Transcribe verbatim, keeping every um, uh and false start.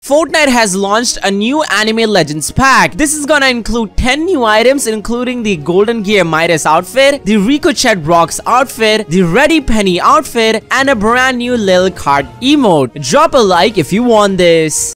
Fortnite has launched a new Anime Legends pack. This is gonna include ten new items, including the Golden Gear Midas outfit, the Ricochet Brock's outfit, the Ready Penny outfit, and a brand new Lil Card emote. Drop a like if you want this.